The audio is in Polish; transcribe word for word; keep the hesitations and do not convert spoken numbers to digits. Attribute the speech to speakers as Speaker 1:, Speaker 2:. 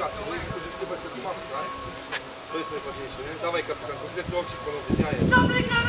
Speaker 1: pracy, nie? Wykorzystywać te smaczki, tak? To jest najważniejsze, nie? Dawaj kapitan, konkretny obcik panowie z jajem.